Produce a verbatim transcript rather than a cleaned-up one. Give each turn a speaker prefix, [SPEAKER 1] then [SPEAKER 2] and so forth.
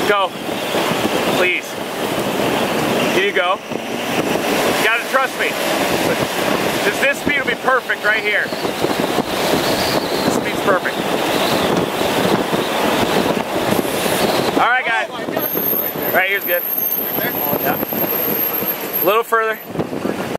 [SPEAKER 1] Go. Please. Here you go. You gotta trust me. This, this speed will be perfect right here. This speed's perfect. Alright guys. Right here's good. Yeah. A little further.